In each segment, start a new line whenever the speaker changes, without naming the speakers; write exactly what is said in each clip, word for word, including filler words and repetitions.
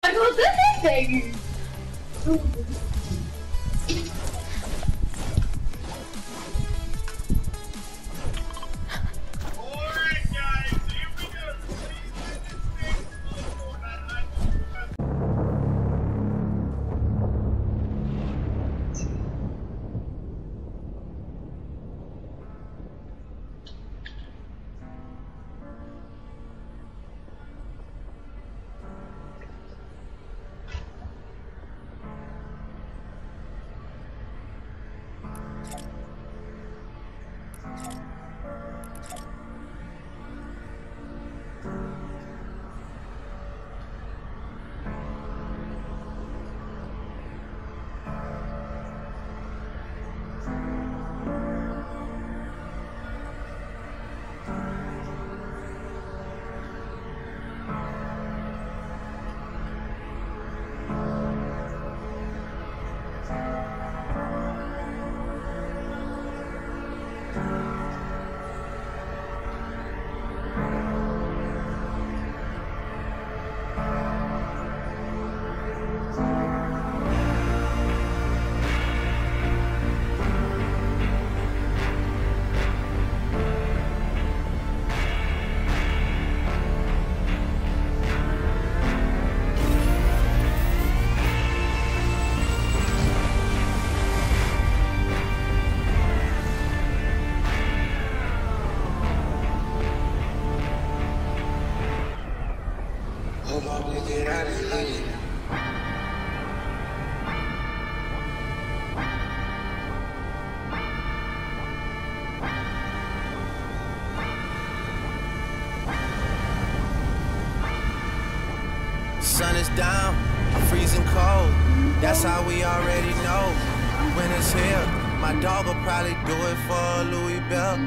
Sun is down, freezing cold. That's how we already know. Winter's here. My dog will probably do it for Louis Bell.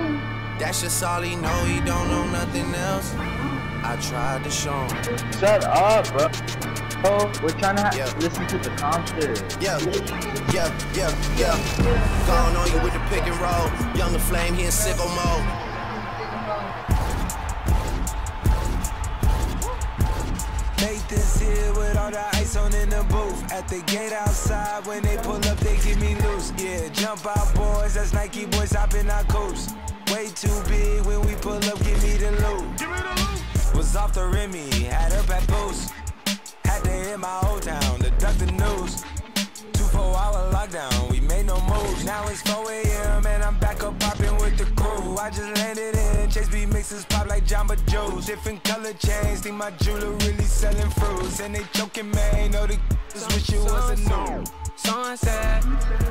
That's just all he know. He don't know nothing else. I tried to show him.
Shut up, bro. Oh, we're trying to
yeah.
listen to the concert.
Yeah, yeah, yeah, yeah. Going on you with the pick and roll. Younger Flame, he in sicko mode.
Make this here with all the ice on in the booth. At the gate outside, when they pull up, they get me loose. Yeah, jump out, boys. That's Nike boys hopping our coast. Way too big when we pull up, give me the loot. Give me the loot. Was off the Remy, had up at Boost. Had to hit my old town to duck the news. Two four hour lockdown, we made no moves. Now it's four A M and I'm back up popping with the crew. I just landed in, Chase B mixes pop like Jamba Joe's. Different color chains, think my jeweler really selling fruits. And they joking, man, know the just wish it was a new. Sunset.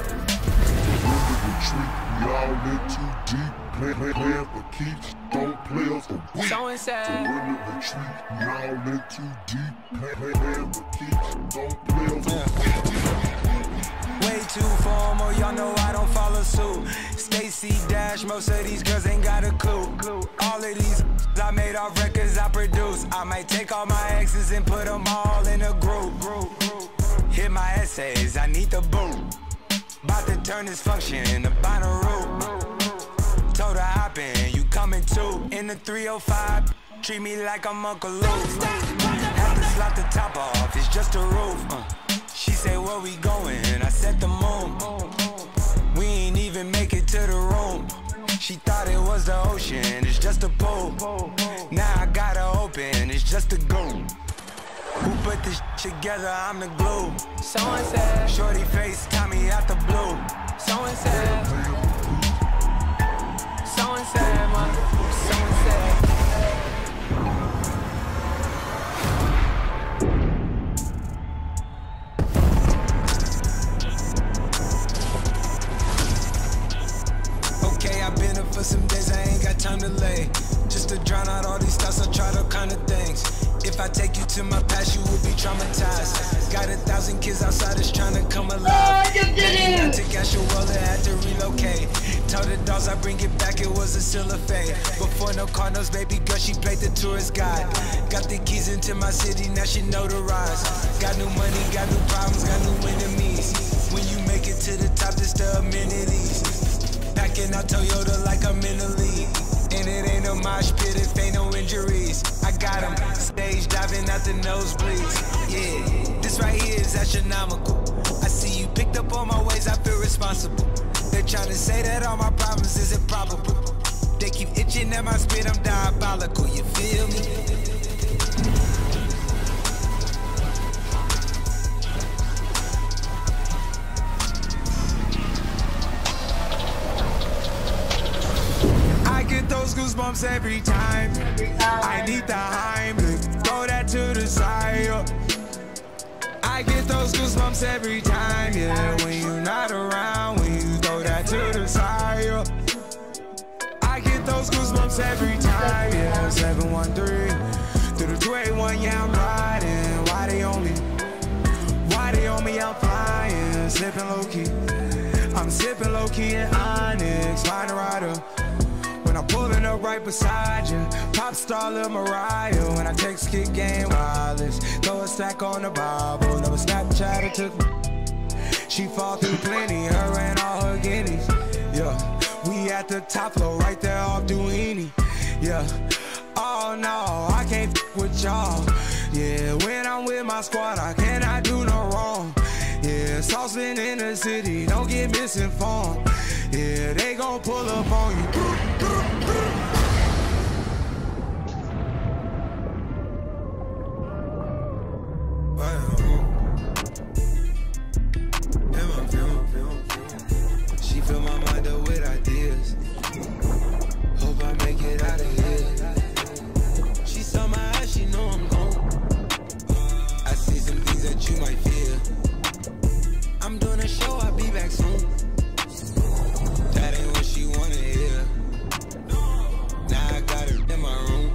Y'all in too deep, play, play, play for keeps, don't play us for weak.
Sunset.
Surrender retreat, y'all in too deep, play, play, play for keeps, don't play us for weak.
Way too formal, y'all know I don't follow suit. Stacy Dash, most of these girls ain't got a clue. All of these I made off records I produce. I might take all my exes and put them all in a group. Hit my essays, I need the boot. About to turn this function into binary. Told her hop in, you coming too. In the three oh five, treat me like I'm Uncle Luke. Had to slap the top off, it's just a roof. Uh. She said, where we going? I said the moon. We ain't even make it to the room. She thought it was the ocean, it's just a pool. Now I gotta open, it's just a goon. Who put this together? I'm the glue. Someone said, shorty face, Tommy out the blue. Someone said, someone said, man. Someone said. Okay, I've been up for some days, I ain't got time to lay. Just to drown out all these thoughts, I tried all kind of things. If I take you to my past, you will be traumatized. Got a thousand kids outside, that's trying to come alive.
Oh, you did it!
I took Asher Waller, had to relocate. Told the dogs I bring it back, it was a still a fate. Before no Cardinals, baby girl, she played the tourist guide. Got the keys into my city, now she notarized. Got new money, got new problems, got new enemies. When you make it to the top, just the amenities. Packing out Toyota like I'm in the league. And it ain't no mosh pit if ain't no injuries. I got them stage diving out the nosebleeds. Yeah, astronomical. I see you picked up on my ways, I feel responsible. They're trying to say that all my problems is improbable. They keep itching at my spit, I'm diabolical, you feel me? I get those goosebumps every time. I need the Heimlich, throw that to the side. I get those goosebumps every time, yeah. When you're not around, when you throw that to the side. I get those goosebumps every time, yeah. seven one three through the two eight one, yeah, I'm riding. Why they on me? Why they on me? I'm flying, sipping low key. I'm sipping low key in Onyx, find a rider. When I'm pulling up right beside you, pop star Lil Mariah. When I text kick game wireless, throw a stack on the Bible. Never Snapchat or took me. She fall through plenty, her and all her guineas. Yeah, we at the top floor, right there off Duini. Yeah, oh no, I can't f with y'all. Yeah, when I'm with my squad, I cannot do no wrong. Yeah, saucepan in the city, don't get misinformed. Yeah, they gon' pull up on you. She fill my mind up with ideas. Hope I make it out of here. She saw my eyes, she know I'm gone. I see some things that you might fear. I'm doing a show, I'll be back soon. That ain't what she wanna hear. Now I got her in my room.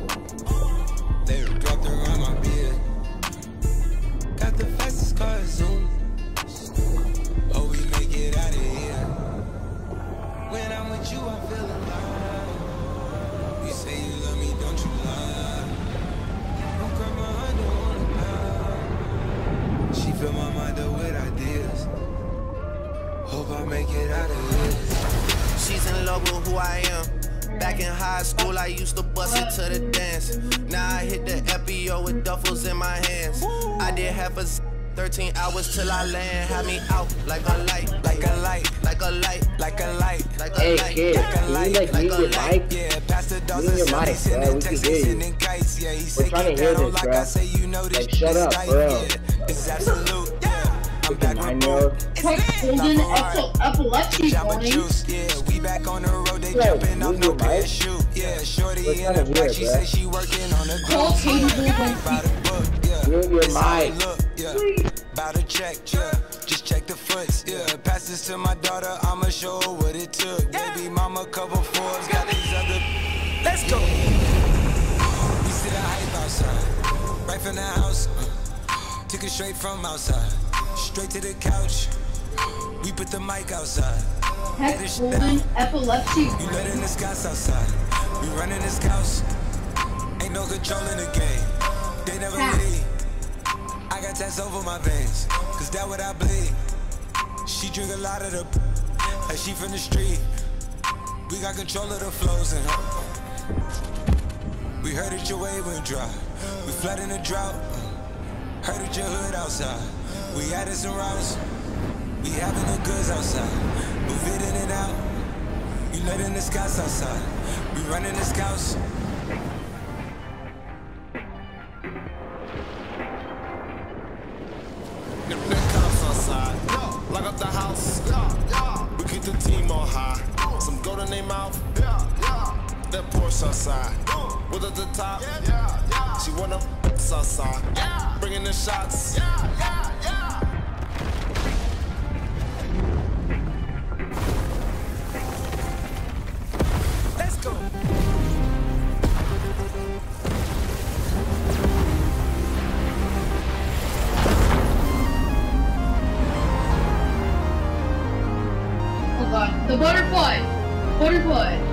They dropped around my beard. Got the fastest car Zoom. Oh, we make it out of here. When I'm with you, I feel alive. You say you love me, don't you lie? Don't cry my heart, don't wanna die. She fill my mind up with ideas. Hope I make it out of here.
She's in love with who I am. Back in high school, I used to bust it to the dance. Now I hit the F B O with duffels in my hands. I did half a thirteen hours till I land. Had me out like a light,
Like a light,
like a light,
like a light,
like a
Hey
light.
kid,
like a
can you
light,
like
like
mute
a
your
light.
mic?
yeah, Pastor Dawson
Mute your
said
mic,
he sending
bro, we can
texts,
hear
he
you.
sending kites, yeah, he
We're
said
trying to
keep
hear
that on
this,
like
bro.
I say, you know this
Like,
shit
shut
is
up,
tight,
bro.
yeah, this is absolute, yeah, I'm back
I
with
know.
boom.
Holding epi- epilepsy
Jamba
warning.
Juice, yeah, we back on the road, they
Bro,
jumping off
move
no
your mic.
parachute, yeah, shorty
We're
in
trying
the
to
back,
hear,
she
bro.
say she working on the
Call
groove,
Katie Blue
by the book, yeah,
Mute your
it's how it
mic.
look, yeah, about to check, yeah, just check the foots, yeah, pass this to my daughter, I'ma show her what it took, baby mama cover fours, got these other, let's go, we see the hype outside, right from the house, uh, took it straight from outside, straight to the couch, we put the mic outside,
Heck, holding epilepsy
you
warning.
letting the scouts outside. We running this house. Ain't no control in the game. They never
Ha.
leave. I got tats over my veins. Cause that what I bleed. She drink a lot of the p- like she from the street. We got control of the flows in her. We heard that your wave went dry. We flood in the drought. Heard that your hood outside. We added some routes. We having the goods outside. Move it in and out. You letting the scouts outside. We running the scouts.
The cops outside, lock up the house. We keep the team on high. Some gold in their mouth. That Porsche outside. With at the top. She wanna f outside. Bringing the shots.
Let's go.
Oh god. The butterfly! Butterfly!